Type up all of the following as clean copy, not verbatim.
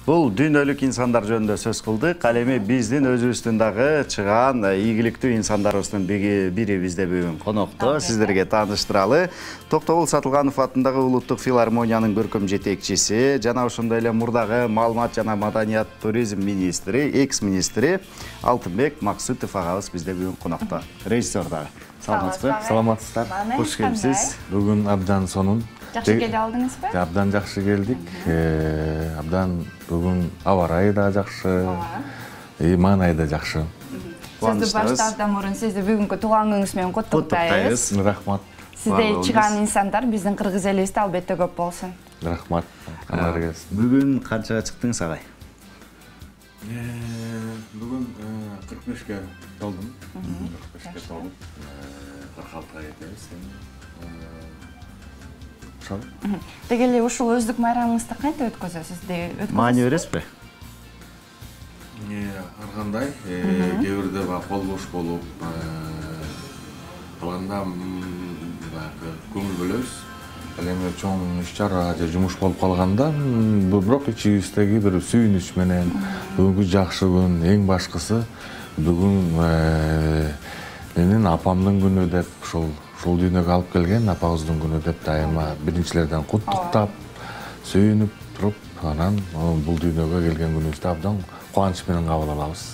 Бул дүйнөлүк инсандар жөнүндө сөз кылдык. Ал эми биздин өзүбүздүн дагы чыган ийгиликтүү инсандарыбыздын бири бизде бүгүн конокто. Сиздерге тааныштыралы. Токтогул Сатылганов атындагы Улуттук филармониянын көркөм жетекчиси жана ошондой эле мурдагы маалымат жана маданият туризм министри, экс-министри Алтынбек Максутов агабыз бизде бүгүн конокто. Режиссер дагы. Саламатсызбы? Саламатсыздар. Куш келипсиз. Бүгүн абдан сонун. Жакшы келе алдыңызбы? Абдан жакшы келдик. Абдан бүгүн аба ырайы да жакшы. Маанайы да жакшы. Сизди баштаардан мурун сизди бүгүнкү туулган күнүңүз менен куттуктайбыз. Рахмат. Сизде чыган инсандар биздин кыргыз элибизде албетте көп болсун. Рахмат. Канар келсин. Бүгүн канчага чыктыңыз агай? Бүгүн 45ке толдум. 45ке толуп 46-га кетебиз. Деги эле ушул өздүк майрамыңызды кантип өткөзөсүз? Маани бересизби? Ар кандай, кээ бирде кол бош болуп, калганда көңүл бөлөбүз. Ал эми чоң иш-чара же жумуш болуп калганда, бирок ичибиздеги бир сүйүнүч менен бүгүнкү жакшы күн, эң башкысы бүгүн менин апамдын күнү деп ушул дүйнөгө алып келген апабыздын күнү деп дайыма биринчилерден куттуктап, сүйүнүп туруп, анан бул дүйнөгө келген күнүбүздү абдан кубаныч менен кабыл алабыз.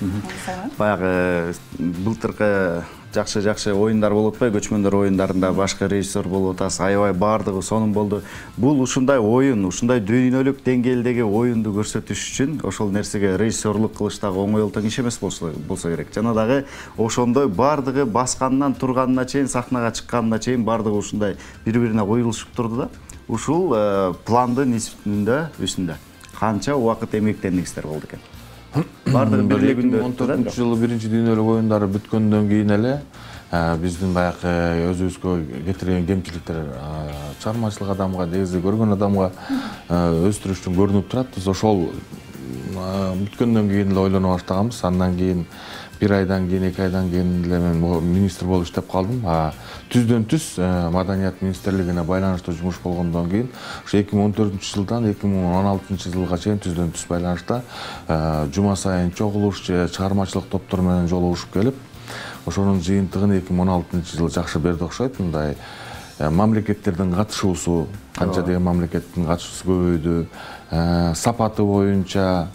Баягы былтыркы жакшы оюндар болуп атпайбы, көчмөндөр оюндарында башкы режиссер болуп атасыз, аябай баардыгы сонун болду. Бул ушундай оюн, ушундай дүйнөлүк деңгээлдеги оюнду көрсөтүш үчүн ошол нерсеге режиссерлук кылыш дагы оңой тең иш эмес болсо керек. Жана дагы ошондой баардыгы баскандан турганына чейин, сахнага чыкканына чейин баардыгы ушундай бири-бирине коюлушуп турду да. Ушул пландын үстүндө канча убакыт эмгектендиңиздер болду экен? Бардыгы бир эле күндө өттү да. 2014 жылы биринчи дүйнөлүк оюндар бүткөндөн кийин эле биздин баягы өзүбүзгө кетирген кемчиликтер чыгармачылык адамга, негизи көргөн адамга өстүрүштүн көрүнүп турат. Биз ошол бүткөндөн кийин эле ойлоно баштаганбыз. Андан кийин бир айдан кийин, 2 айдан кийин эле мен министр болуп иштеп калдым. Түздөн түз маданият министрлигине байланыштуу жумуш болгондон кийин ошо 2014-жылдан 2016-жылга чейин түздөн түз байланышта жума сайын чогулуш же чыгармачылык топтор менен жолугушуп келип, ошонун жыйынтыгын 2016-жылы жакшы берди окшойт. Мындай мамлекеттердин катышуусу, канча деген мамлекеттин катышуусу көбөйдү. Сапаты боюнча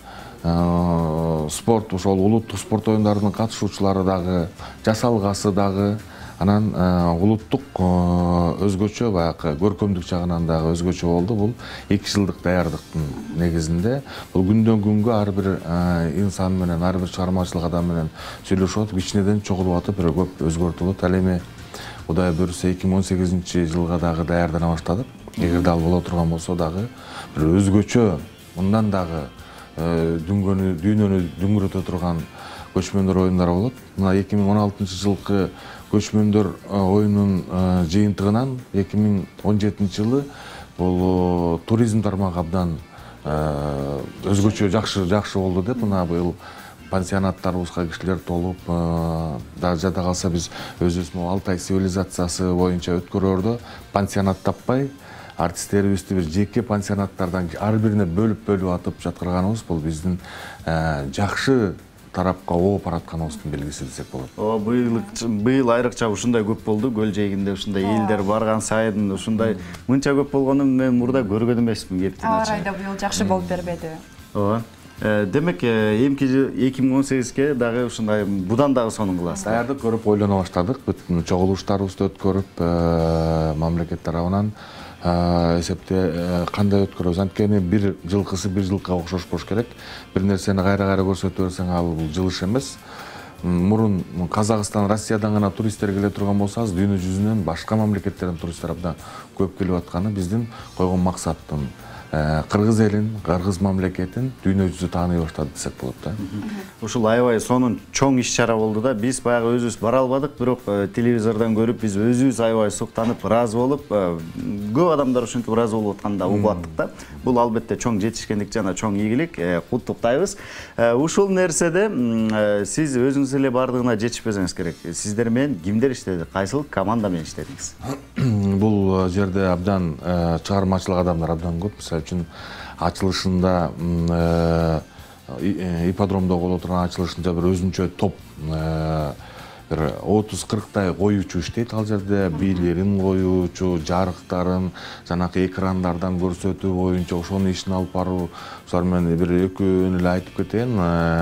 спорт, ошол улуттук спорт оюндарынын катышуучулары дагы, жасалгасы дагы, анан улуттук өзгөчө баягы көркөмдүк жагынан дагы өзгөчө болду. Бул 2 жылдык даярдыктын негизинде. Бул күндөн күнгө ар бир инсан менен, ар бир чыгармачылык адам менен сүйлөшүп атып, кичинеден чогулуп атып, бир көп өзгөртүлөт. Ал эми Кудай буйруса 2018-жылга дагы даярдана баштадык. Эгерде ал боло турган болсо дагы бир өзгөчө, мындан дагы дүйнөнү дүңгүрөтө турган көчмөндөр оюндары болот. Мына 2016-жылкы көчмөндөр оюнунун жыйынтыгынан 2017-жылы бул туризм тармагы абдан өзгөчө жакшы болду деп, мына быйыл пансионаттарыбызга кишилер толуп, жада калса биз өзүбүз Алтай цивилизациясы боюнча өткөрөөрдө пансионат таппай, артисттерибизди бир жеке пансионаттардан ар бирине бөлүп атып жаткырганыбыз бул биздин жакшы тарапка ооп баратканыбыздын белгиси десек болот. Быйыл айрыкча ушундай көп болду. Көл жээгинде ушундай элдер барган сайын ушундай мынча көп болгонун мен мурда көргөн эмесмин кептин. Аба ырайы да быйыл жакшы болуп бербеди. Ооба. Демек, эмки 2018-ке дагы ушундай будан дагы сонун кыласыз. Даярдык көрүп ойлоно баштадык. Бүт чогулуштарыбызды өткөрүп, мамлекет тарабынан эсепте кандай өткөрөбүз. Анткени бир жылкысы бир жылкка окшош болуш керек. Бир нерсени кайра көрсөтө берсең ал бул жылыш эмес. Мурун Казакстан, Россиядан гана туристтер келе турган болсо, азыр дүйнө жүзүнөн башка мамлекеттерден туристтер абдан көп келип атканы биздин койгон максаттын. Кыргыз элин, кыргыз мамлекетин дүйнө жүзү тааный баштады десек болот да. Ушул аябай сонун чоң иш-чара болду да. Биз баягы өзүбүз бара албадык, бирок телевизордон көрүп биз өзүбүз аябай суктанып, ыраазы болуп, көп адамдар ушинтип ыраазы болуп атканда угуп аттык да. Бул албетте чоң жетишкендик жана чоң ийгилик, куттуктайбыз. Ушул нерседе сиз өзүңүз эле бардыгына жетишпесеңиз керек. Сиздер менен кимдер иштеди? Кайсыл команда менен иштедиңиз? Бул жерде абдан чыгармачылык адамдар абдан көп. Мисалы үчүн ачылышында ипподромдо боло турган ачылышында бир өзүнчө топ бир 30-40 коюучу иштейт ал жерде, бийлерин коюучу, жарыктарын, жанакы экрандардан көрсөтүү боюнча ошонун ишин алып баруу. Ошолар менен бир экөөнү эле айтып кетейин.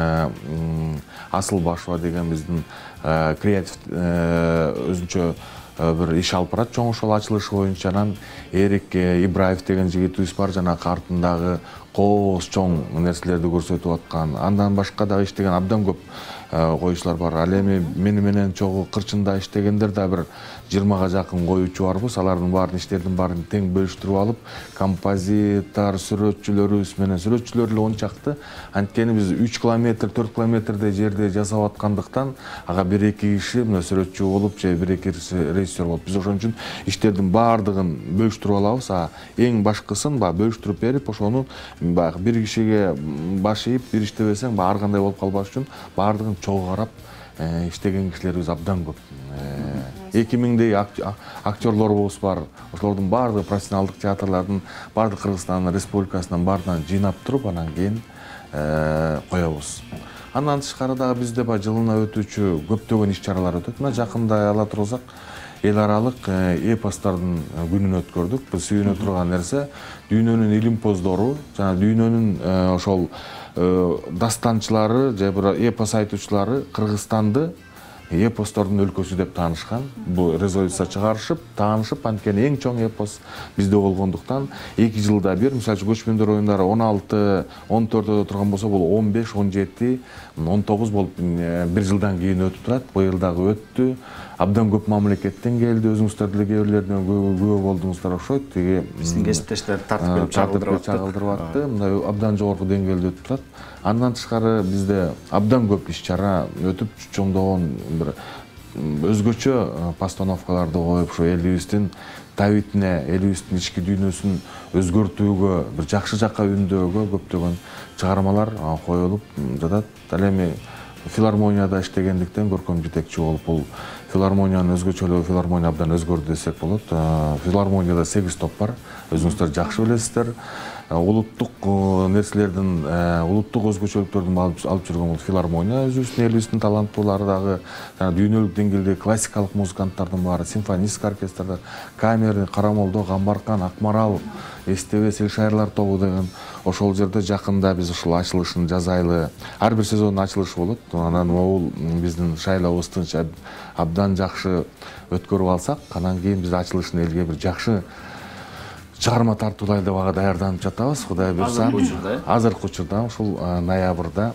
Асыл Башова деген биздин креатив өзүнчө bir iş alып барат чоң ошол ачылышы боюнча. Анан Эрик Ибраев деген жигитибиз бар, жанакы артындагы кооз чоң нерселерди көрсөтүп аткан. Андан башка дагы иштеген абдан көп коюучулар бар. Ал эми мени менен чогуу кырчында иштегендер да бир 20га жакын коюучу барбыз. Алардын баарын иштердин баарын тең бөлүштүрүп алып, композитор, сүрөтчүлөрүбүз менен сүрөтчүлөр эле 10 чакты. Анткени биз 3 километр, 4 километрдей жерде жасап аткандыктан, ага 1-2 киши мына сүрөтчү болуп, же 1-2 режиссер болуп, биз ошон үчүн иштердин баардыгын бөлүштүрүп алабыз. Эң башкысын бөлүштүрүп берип, ошону баягы бир кишиге баш ийип, бир иштебесең, ар кандай болуп калбаш үчүн баардыгын чогуу карап иштеген кишилерибиз абдан көп. 2000дей актерлорубуз бар. Ошолордун баардыгы профессионалдык театрлардын, баардык Кыргызстан Республикасынан баарынан жыйнап туруп, анан кийин коебуз. Андан тышкары дагы бизде жылына өтүүчү көптөгөн иш-чаралар өтөт. Мына жакында ала турсак, эл аралык эпостардын күнүн өткөрдүк. Биз сүйүнө турган нерсе дүйнөнүн илимпоздору, жана дүйнөнүн ошол дастанчылары же бир эпос айтуучулары Кыргызстанды эпостордун өлкөсү деп таанышкан. Бул резолюция чыгарышып, таанышып, анткени эң чоң эпос бизде болгондуктан 2 жылда бир, мисалы үчүн көчмөндөр оюндары 16, 14 турган болсо, бул 15, 17, 19 болуп бир жылдан кийин өтүп турат. Быйыл дагы өттү. Абдан көп мамлекеттен келди, өзүңүздөр деле кээ бирлеринен күбө болдуңуздар окшойт. Биздин кесиптештер тартып чагылдырып атты. Мындай абдан жогорку деңгээлде өтүп турат. Андан тышкары бизде абдан көп иш-чара өтүп, чоңдогон бир өзгөчө постановкаларды коюп, ошо элибиздин табитине, элибиздин ички дүйнөсүн өзгөртүүгө, бир жакшы жакка үндөөгө көптөгөн чыгармалар коюлуп жатат. Ал эми филармонияда иштегендиктен көркөм жетекчи болуп, бул филармониянын өзгөчөлүгү, филармония абдан өзгөрдү десек болот. Филармонияда 8 топ бар, өзүңүздөр жакшы билесиздер. Улуттук нерселердин, улуттук өзгөчөлүктөрдүн алып жүргөн бул филармония өзүбүздүн элибиздин таланттуулары дагы, жана дүйнөлүк деңгээлде классикалык музыканттардын баары, симфонистик оркестрдар, камерный, Карамолдо, Камбаркан, Акмарал, Эстебес, Элшайырлар тобу деген ошол жерде жакында биз ушул ачылышын жазайлы. Ар бир сезондун ачылышы болот. Анан бул биздин шайлообуздун абдан жакшы өткөрүп алсак, анан кийин биз ачылышын элге бир жакшы чыгарма тартуулайлы деп ага даярданып жатабыз. Кудай буйрса, азыркы учурда ушул ноябрда,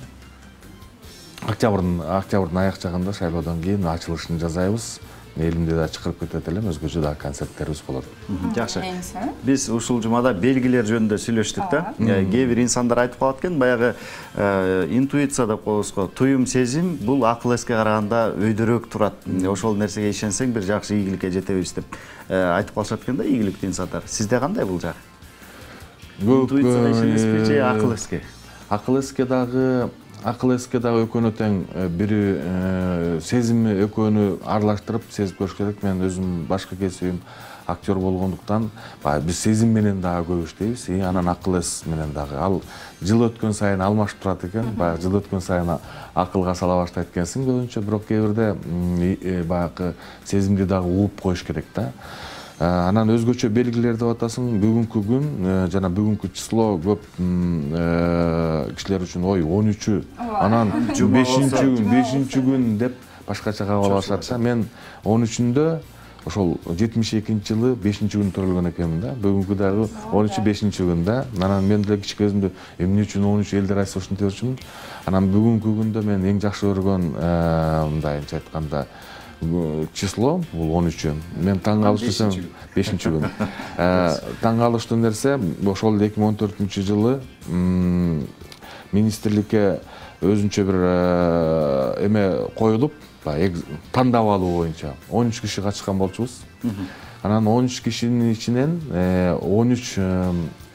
октябрдын аяк жагында шайлоодон кийин ачылышын жазайбыз. Элимде да чакырып кетет элем, өзгөчө да концерттерибиз болот. Жакшы. Биз ушул жумада белгилер жөнүндө сүйлөштүк да. Кээ бир инсандар айтып калат экен, баягы интуиция деп коебуз го, туюм сезим бул акыл эске караганда өйдөрөөк турат. Ошол нерсеге ишенсең бир жакшы ийгиликке жетебиз деп айтып калышат экен да ийгиликтүү инсандар. Сизде кандай бул жак? Интуицияга ишенесизби же акыл эске? Акыл эске дагы экөөнү тең, бири сезими экөөнү аралаштырып сезип көрүш керек. Мен өзүм башка кесибим актер болгондуктан, биз сезим менен дагы көп иштейбиз, анан акыл эс менен дагы. Ал жыл өткөн сайын алмашып турат экен, баягы жыл өткөн сайын акылга сала баштайт экенсиң көбүнчө, бирок кээ бирде баягы сезимди дагы ууп коюш керек да. Анан өзгөчө белгилер деп атасың, бүгүнкү күн жана бүгүнкү число көп кишилер үчүн 13-чү, анан 5-чү күн деп башкача кабыл алышат. Мен 13-үндө ошол 72-жылы 5-чү күн төрөлгөн экенмин да. Бүгүнкү дагы 13-чү 5-чү күн да. Анан мен деле кичи кезимде эмне үчүн 13 элдер айтса ушинте берчүмүн. Анан бүгүнкү күндө мен эң жакшы көргөн мындайча айтканда число бул 13. Мен таң калыштуу 5-чү күн. Таң калыштуу нерсе ошол 2014-жылы министрликке өзүнчө бир эме коюлуп, тандап алуу боюнча 13 киши катышкан болчубуз. Анан 13 кишинин ичинен 13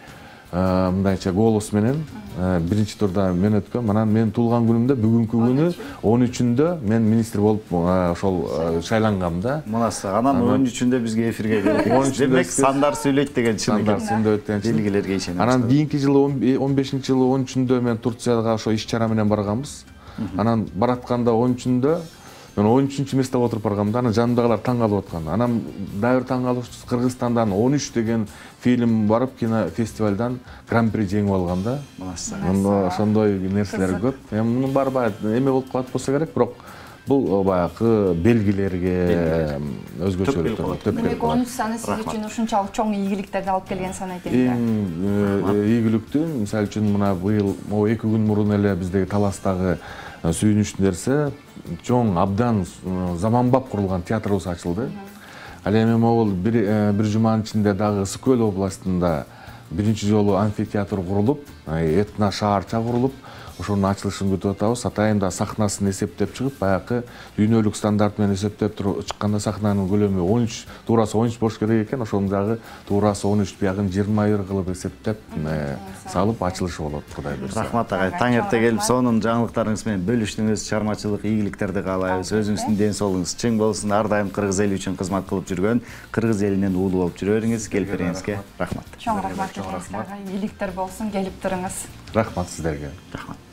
мындайча голос менен биринчи турда мен өткөм. Анан мен туулган күнүмдө бүгүнкү күнү 13-үндө мен министр болуп ошол шайлангам да. Мынасы анан 13-үндө бизге эфирге келдиңиз. Демек сандар сүйлөйт деген чын экен. Сандар сүйлөйт деген чын. Белгилерге ишенем. Анан кийинки жылы 15-жылы 13-үндө мен Турцияга ошо иш-чара менен барганбыз. Анан баратканда 13-үндө мен 13-чү месте отуруп баргам да, анан жанымдагылар таң калып аткан. Анан дагы бир таң калышыбыз Кыргызстандан 13 деген фильм барып кинофестивалдан гран-при жеңип алган да. Ошондой нерселер көп. Мунун баары баягы эме болуп калат болсо керек, бирок бул баягы белгилерге өзгөчөлүктөр. Демек 13 саны сиз үчүн ушунчалык чоң ийгиликтерди алып келген сан экен да. Ийгиликтүү, мисалы үчүн мына быйыл 2 күн мурун эле биздеги Таластагы сүйүнүчтүү нерсе чоң абдан заманбап курулган театрыбыз ачылды. Ал эми могул бир жуманын ичинде дагы Ысык Көл областында биринчи жолу амфитеатр курулуп, этно шаарча курулуп, ошонун ачылышын күтүп атабыз. Атайын да сахнасын эсептеп чыгып, баягы дүйнөлүк стандарт менен эсептеп чыкканда сахнанын көлөмү 13, туурасы 13 болуш керек экен. Ошонун дагы туурасы 13, биягын 20 кылып эсептеп салып ачылышы болот, Кудай буйрса. Рахмат агай, таң эрте келип сонун жаңылыктарыңыз менен бөлүштүңүз. Чармачылык ийгиликтерди каалайбыз. Өзүңүздүн ден соолугуңуз чың болсун. Ар дайым кыргыз эли үчүн кызмат кылып жүргөн, кыргыз элинен уулу болуп жүрө бериңиз. Келип бериңизге рахмат. Чоң рахмат. Ийгиликтер болсун, келип туруңуз. Рахмат сиздерге. Рахмат.